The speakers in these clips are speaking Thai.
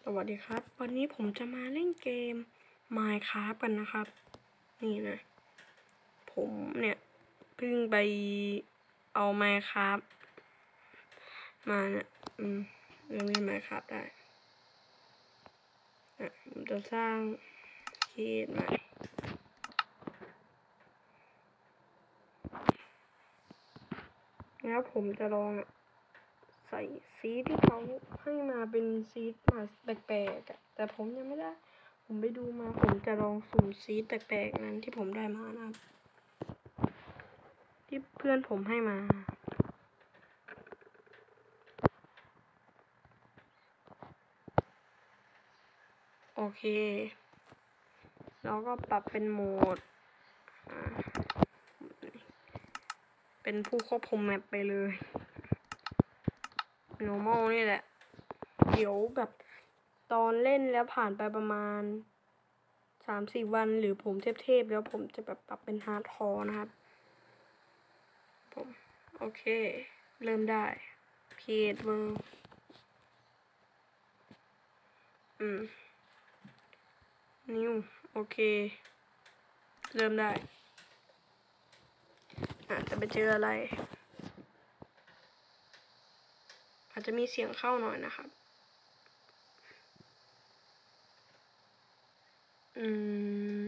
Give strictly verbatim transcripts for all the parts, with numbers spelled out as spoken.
สวัสดีครับวันนี้ผมจะมาเล่นเกม Minecraft กันนะครับนี่นะผมเนี่ยเพิ่งไปเอา Minecraft มาเนี่ยอืมเริ่มเล่น Minecraft ได้อ่ะผมจะสร้างเขตใหม่แล้วผมจะลองใส่ซีดที่เขาให้มาเป็นซีดมาแปลกๆแต่ผมยังไม่ได้ผมไปดูมาผมจะลองสุ่มซีดแปลกๆนั้นที่ผมได้มานะที่เพื่อนผมให้มาโอเคแล้วก็ปรับเป็นโหมดเป็นผู้ควบคุมแมปไปเลย normal นี่แหละเดี๋ยวแบบตอนเล่นแล้วผ่านไปประมาณสามสี่วันหรือผมเทพๆแล้วผมจะแบบปรับเป็นฮาร์ดคอร์นะครับผมโอเคเริ่มได้เพจเวิร์อืมนิวโอเคเริ่มได้อาจจะไปเจออะไรอาจจะมีเสียงเข้าหน่อยนะครับอืม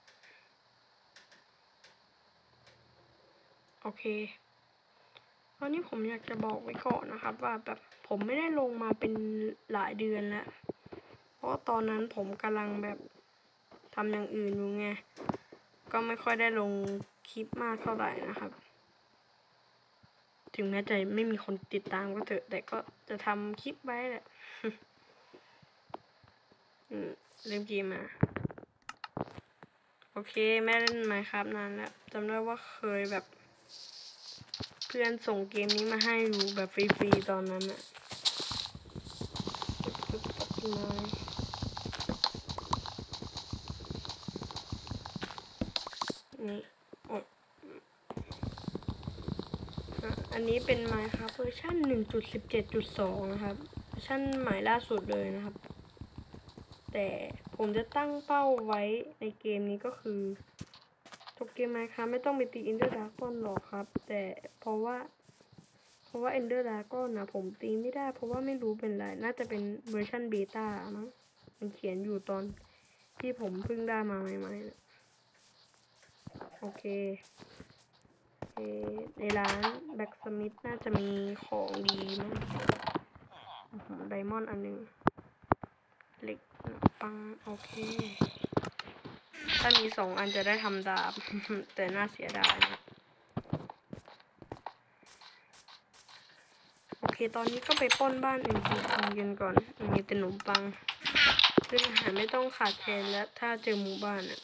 โอเคตอนนี้ผมอยากจะบอกไว้ก่อนนะครับว่าแบบผมไม่ได้ลงมาเป็นหลายเดือนแล้วเพราะตอนนั้นผมกำลังแบบทำอย่างอื่นอยู่ไงก็ไม่ค่อยได้ลงคลิปมากเท่าไหร่นะครับถึงแม้จะไม่มีคนติดตามก็เถอะแต่ก็จะทำคลิปไว้แหละ เล่นเกมมาโอเคแม่เล่น Minecraft นานแล้วจำได้ว่าเคยแบบเพื่อนส่งเกมนี้มาให้ดูแบบฟรีๆตอนนั้นอะตัดไม้นี่อันนี้เป็น Minecraft เวอร์ชัน หนึ่งจุดสิบเจ็ดจุดสอง นะครับเวอร์ชันใหม่ล่าสุดเลยนะครับแต่ผมจะตั้งเป้าไว้ในเกมนี้ก็คือทุกเกม Minecraft ไม่ต้องไปตี Ender Dragon หรอกครับแต่เพราะว่าเพราะว่า Ender Dragon นะผมตีไม่ได้เพราะว่าไม่รู้เป็นไรน่าจะเป็นเวอร์ชันเบต้ามั้งมันเขียนอยู่ตอนที่ผมเพิ่งได้มาใหม่ๆนะโอเคในร้านแบ็กสมิธน่าจะมีของดีมั้งไดมอนด์อันนึงเหล็กปังโอเคถ้ามีสองอันจะได้ทำดาบ แต่น่าเสียดายนะโอเคตอนนี้ก็ไปป้นบ้านอื่นกันก่อนมีแต่ขนมปังซึ่งอาหารไม่ต้องขาดแคลนแล้วถ้าเจอหมู่บ้านอ่ะ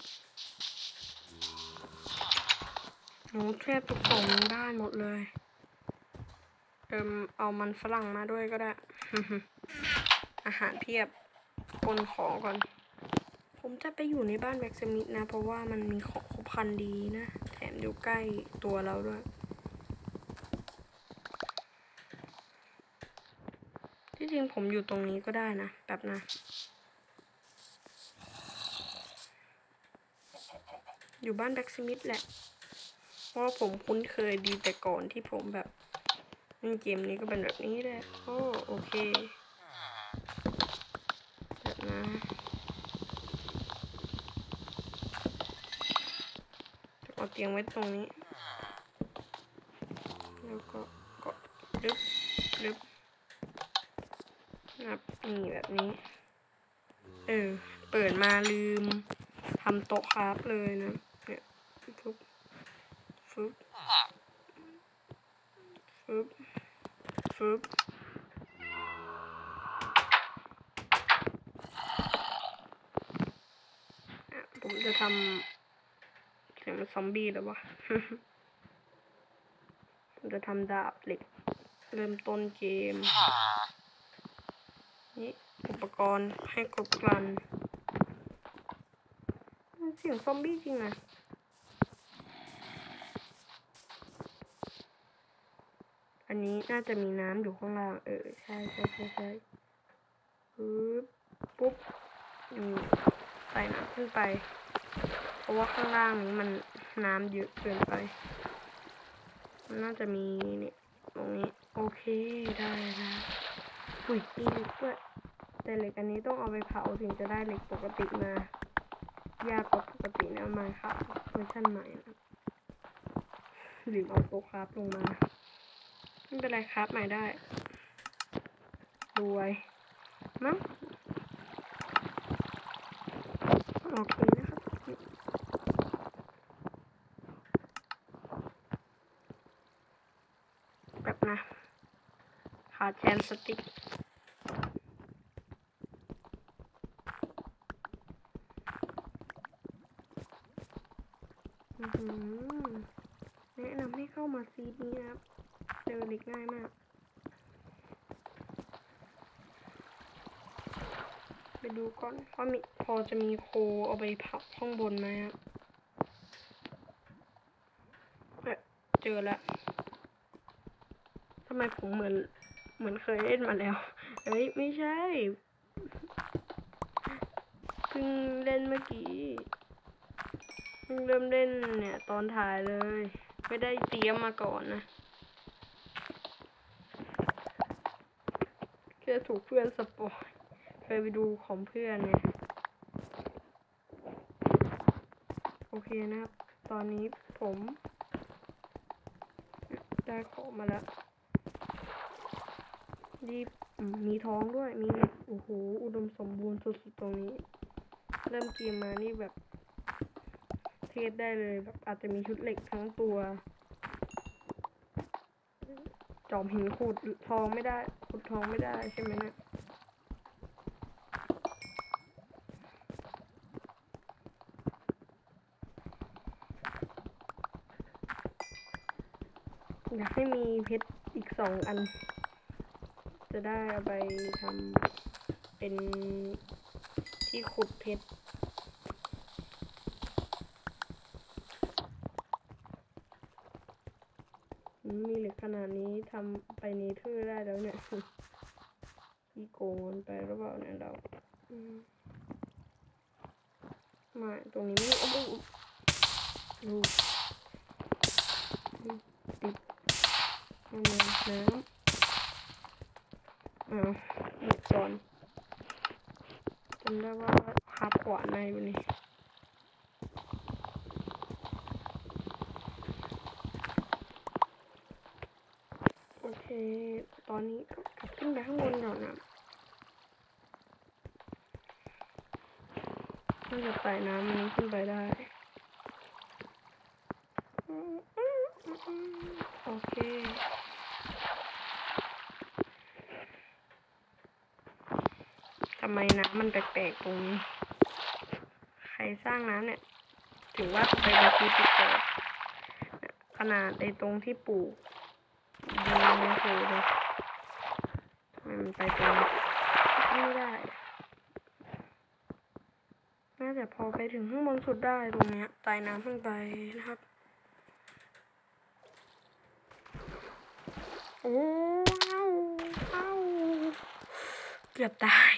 โอ้แทบทุกของได้หมดเลยเอิมเอามันฝรั่งมาด้วยก็ได้ อาหารเพียบคนของก่อนผมจะไปอยู่ในบ้านแบ็กสมิธนะเพราะว่ามันมีของครบครันดีนะแถมอยู่ใกล้ตัวเราด้วยที่จริงผมอยู่ตรงนี้ก็ได้นะแบบนะอยู่บ้านแบ็กสมิธแหละเพราะว่าผมคุ้นเคยดีแต่ก่อนที่ผมแบบเล่นเกมนี้ก็เป็นแบบนี้แหละโอ้โอเคแบบนะเอาเตียงไว้ตรงนี้แล้วก็กดลึบลึบนับนี่แบบนี้เออเปิดมาลืมทำโต๊ะคราฟเลยนะเนี่ยฟึบฟึบฟึบฟึบผมจะทำเสียงซอมบี้แล้ววะ ผมจะทำดาบเหล็กเริ่มต้นเกมนี่อุปกรณ์ให้ครบครันเสียงซอมบี้จริงนะอันนี้น่าจะมีน้ำอยู่ข้างล่างเออใช่ใช่ใช่ใช่ปึ๊บปุ๊บอยู่ใส่น้ำขึ้นไปเพราะว่าข้างล่างนี้มันน้ำเยอะเกินไปมันน่าจะมีเนี่ยตรงนี้โอเคได้แล้วอุ้ยมีเหล็กด้วยแต่เหล็กอันนี้ต้องเอาไปเผาถึงจะได้เหล็กปกติมายากกว่าปกตินะมาครับเวอร์ชันใหม่นะหรือเอาโต๊ะครับลงมาไม่เป็นไรครับใหม่ได้รวยมั้งโอเคนะครับแบบนะขาดแชนสติ๊กแนะนำให้เข้ามาซีนี้นะครับเจอเหล็กง่ายมากไปดูก่อนว่ามีพอจะมีโคเอาไปเผาข้างบนไหมครับเจอแล้วทำไมผมเหมือนเหมือนเคยเล่นมาแล้วเฮ้ยไม่ใช่เพิ่งเล่นเมื่อกี้เพิ่งเริ่มเล่นเนี่ยตอนถ่ายเลยไม่ได้เตรียมมาก่อนนะแค่ถูกเพื่อนสปอยเคยไปดูของเพื่อนไงโอเคนะครับตอนนี้ผมได้ของมาแล้วรีบมีท้องด้วยมีโอ้โหอุดมสมบูรณ์สุดๆตรงนี้เริ่มเกมมานี่แบบเทสได้เลยแบบอาจจะมีชุดเหล็กทั้งตัวจอมหินขุดทองไม่ได้ขุดทองไม่ได้ใช่ไหมนะอยากให้มีเพชรอีกสองอันจะได้เอาไปทำเป็นที่ขุดเพชรมีเหล็กขนาดนี้ทำไปเนเธอร์ได้แล้วเนี่ยที่โกงไปหรือเปล่าเนี่ยเรามาตรงนี้ไม่เอาดูดูติดน้ำน้ำอ้าวหยุดก่อนจำได้ว่าขับขวานในวันนี้โอเคตอนนี้ก็กลับขึ้นไปข้างบนก่อนนะน่าจะไต่น้ำนี้ขึ้นไปได้โอเคทำไมน้ำมันแปลกๆตรงนี้ใครสร้างน้ำเนี่ยถือว่าไปในที่แปลกๆขนาดในตรงที่ปลูกดีไม่ถูกเลยทำไมมันไปตรงนี้ไม่ได้น่าจะพอไปถึงข้างบนสุดได้ตรงเนี้ยใต้น้ำขึ้นไปนะครับโอ้ว้าวว้าวเกือบตาย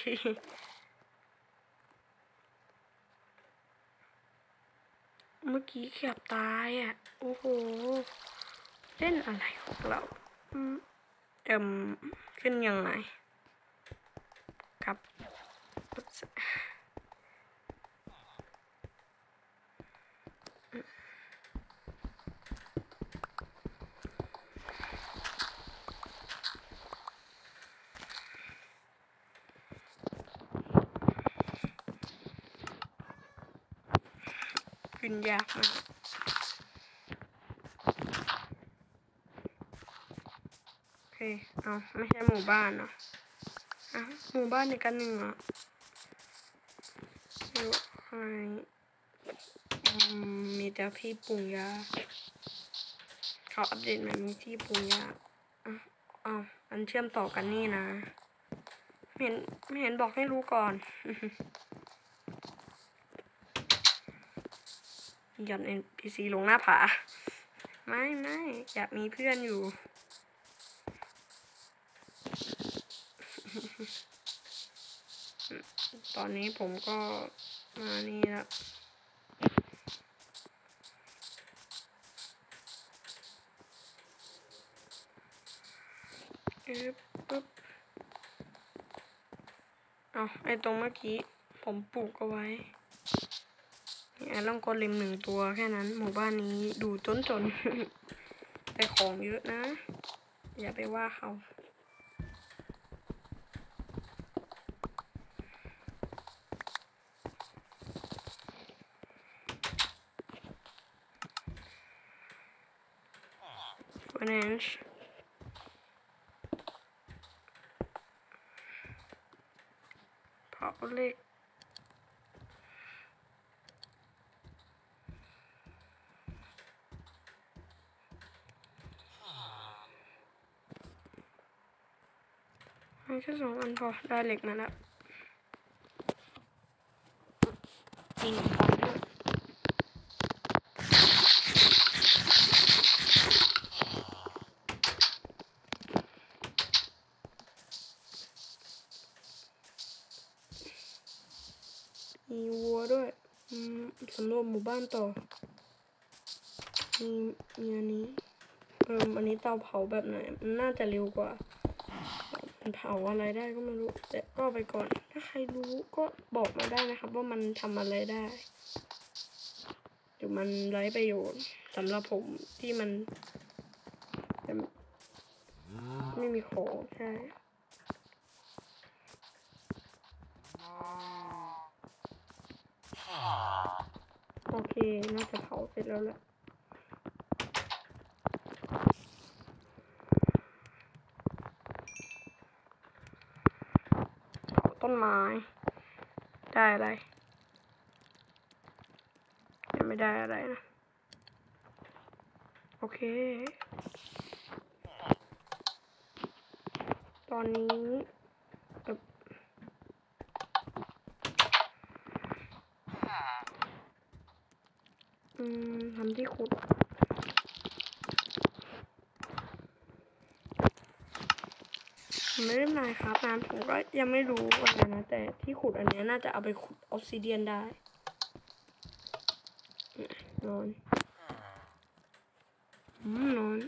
เมื่อกี้เกือบตายอ่ะโอ้โหเล่นอะไรของเราอืมเอิ่มขึ้นยังไงครับขึ้นยากมากโอเคเอาไม่ใช่หมู่บ้านเนาะอ่ะหมู่บ้านในกันหนึ่งอ่ะอยู่ข้างในมีแต่ที่ปรุงยาเขาอัปเดตใหม่มีที่ปรุงยาอ่ะอ้าวมันเชื่อมต่อกันนี่นะไม่เห็นไม่เห็นบอกให้รู้ก่อนหย่อน เอ็น พี ซี ลงหน้าผาไม่ไม่อยากมีเพื่อนอยู่ตอนนี้ผมก็มานี่ละเอ๊ะปุ๊บเอาไอ้ตรงเมื่อกี้ผมปลูกเอาไว้ไอ้ล่องกอลิมหนึ่งตัวแค่นั้นหมู่บ้านนี้ดูจนจน แต่ของเยอะนะอย่าไปว่าเขาFinance เผาเหล็กแค่สองอันพอได้เหล็กมาแล้วยิงของด้วยมีวัวด้วยสำรวจหมู่บ้านต่อมีมีอันนี้เอออันนี้เตาเผาแบบไหนมันน่าจะเร็วกว่ามันเผาอะไรได้ก็ไม่รู้แต่ก็ไปก่อนถ้าใครรู้ก็บอกมาได้นะครับว่ามันทำอะไรได้หรือมันไร้ประโยชน์สำหรับผมที่มันไม่มีของใช่โอเคน่าจะเผาเสร็จแล้วแหละต้นไม้ได้อะไรยังไม่ได้อะไรนะโอเคตอนนี้อืมทำที่ขุดไม่ได้มาครับนานผมก็ยังไม่รู้อะไรนะแต่ที่ขุดอันนี้น่าจะเอาไปขุดออฟซิเดียนได้นอนอืมนอน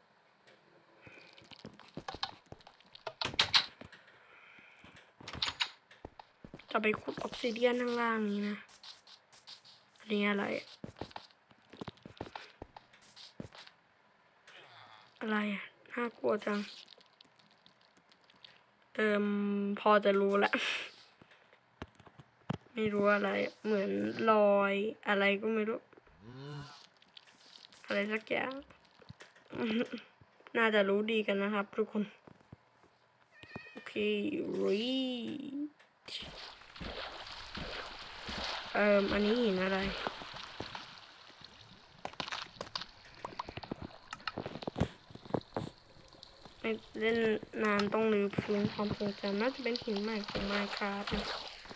จะไปขุดออฟซิเดียนข้างล่างนี้นะอันนี้อะไรอะไรอ่ะน่ากลัวจังเอิมพอจะรู้ละไม่รู้อะไรเหมือนรอยอะไรก็ไม่รู้อะไรสักอย่างน่าจะรู้ดีกันนะครับทุกคนโอเครีเอิมอันนี้หินอะไรไม่เล่นนานต้องลืมฟื้นความทรงจำน่าจะเป็นหินใหม่ของ Minecraft นะ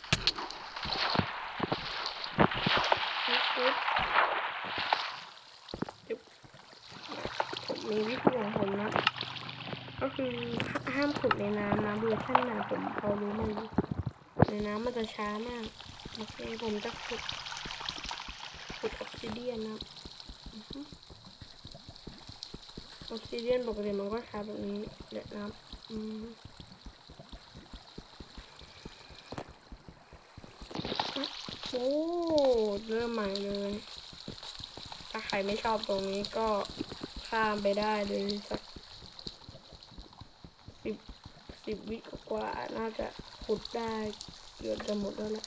ผมมีวิธีของผมนะก็คือห้ามขุดในน้ำนะเวอร์ชันไหนผมพอรู้มันในน้ำมันจะช้ามากโอเคผมจะขุดขุดออกซิเดียนนะออกซิเดียนปกติมันก็ช้าแบบนี้เด็ดนะอืมโอ้เริ่มใหม่เลยถ้าใครไม่ชอบตรงนี้ก็ข้ามไปได้เลยสักสิบสิบวิกว่าน่าจะขุดได้เกือบจะหมดแล้วแหละ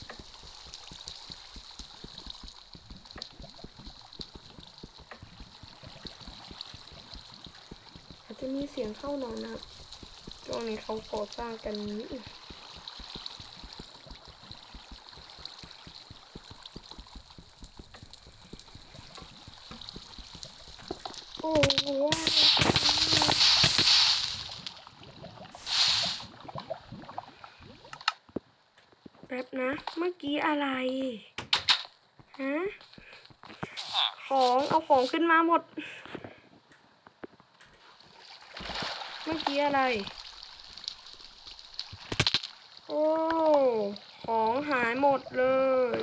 อาจจะมีเสียงเข้าหน่อยนะช่วงนี้เขาก่อสร้างกันนี้โอ้โหแป๊บนะเมื่อกี้อะไรฮะของเอาของขึ้นมาหมดเมื่อกี้อะไรโอ้ของของหายหมดเลย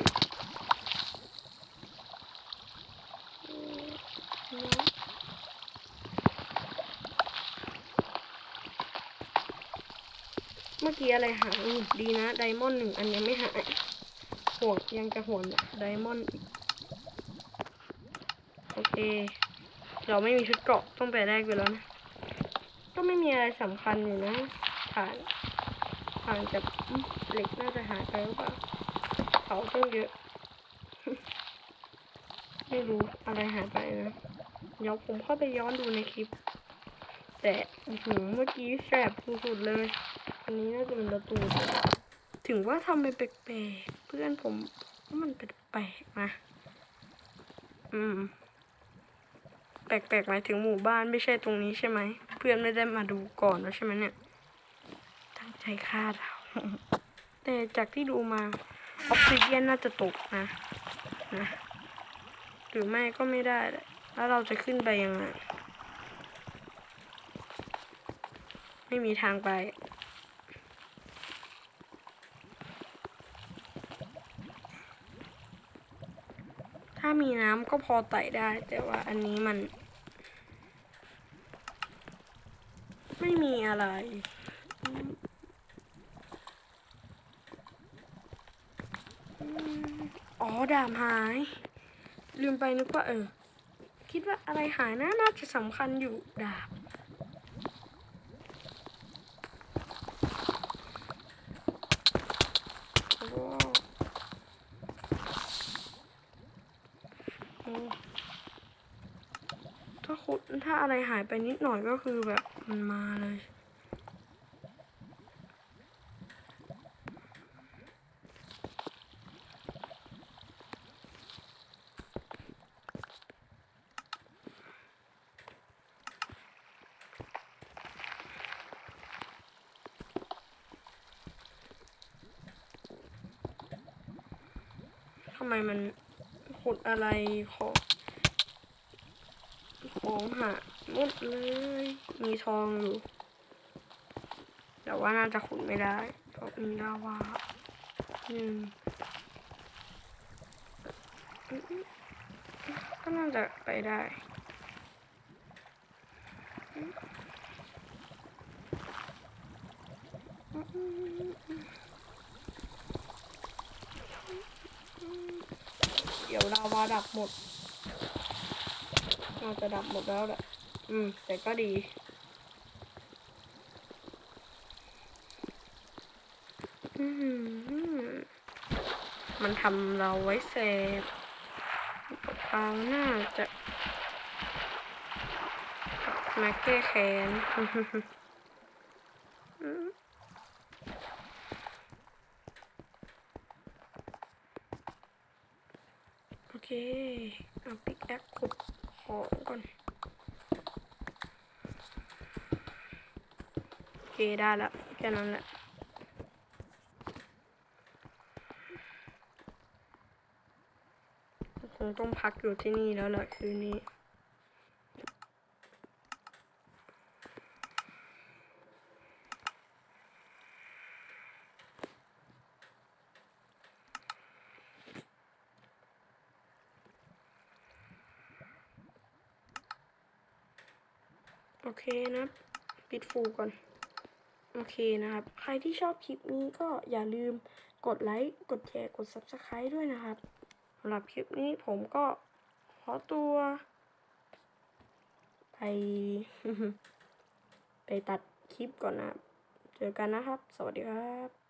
เมื่อกี้อะไรหายดีนะไดมอนด์หนึ่งอันยังไม่หายห่วงยังจะห่วงไดมอนด์อีกโอเคเราไม่มีชุดเกราะต้องไปแรกไปแล้วนะก็ไม่มีอะไรสำคัญอยู่นะฐานฐานจากเหล็กน่าจะหายไปหรือเปล่าเผาต้องเยอะ ไม่รู้อะไรหายไปนะเดี๋ยวผมเข้าไปย้อนดูในคลิปแต่เมื่อกี้แสบสุดๆเลยอันนี้น่าจะเป็นประตูถึงว่าทำไปแปลกๆเพื่อนผมมันแปลกๆนะอืมแปลกๆหมายถึงหมู่บ้านไม่ใช่ตรงนี้ใช่ไหมเพื่อนไม่ได้มาดูก่อนแล้วใช่ไหมเนี่ยตั้งใจฆ่าเราแต่จากที่ดูมาออกซิเจนน่าจะตกนะนะหรือไม่ก็ไม่ได้แล้วเราจะขึ้นไปยังไงไม่มีทางไปถ้ามีน้ำก็พอไต่ได้แต่ว่าอันนี้มันไม่มีอะไรอ๋อดาบหายลืมไปนึกว่าเออคิดว่าอะไรหายนะน่าจะสำคัญอยู่ดาบถ้าขุดถ้าอะไรหายไปนิดหน่อยก็คือแบบมันมาเลยทำไมมันขุดอะไรของของหาหมดเลยมีทองอยู่แต่ว่าน่าจะขุดไม่ได้เพราะมีลาวาหนึ่งก็น่าจะไปได้เดี๋ยวลาวาดับหมดน่าจะดับหมดแล้วแหละอืมแต่ก็ดีอืมมันทำเราไว้เซฟเราน่าจะมาแก้แค้นโอเคเอาปิกแอคขุดของก่อนโอเคได้ละแค่นั้นแหละคงต้องพักอยู่ที่นี่แล้วแหละคืนนี้โอเคนะปิดฟูก่อนโอเคนะครับใครที่ชอบคลิปนี้ก็อย่าลืมกดไลค์กดแชร์กด ซับสไครบ์ ด้วยนะครับสำหรับคลิปนี้ผมก็ขอตัวไป ไปตัดคลิปก่อนนะเจอกันนะครับสวัสดีครับ